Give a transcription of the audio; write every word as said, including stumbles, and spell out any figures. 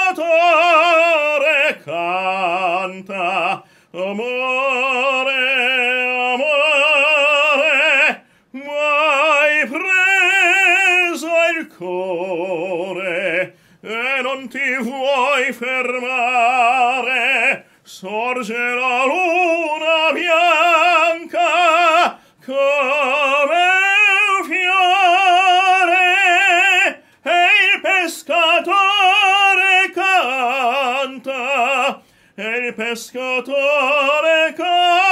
pescatore canta, amore, amore, m'hai preso il cuore e non ti vuoi fermare. Sorge la luna bianca come un fiore e il pescatore canta, e il pescatore canta.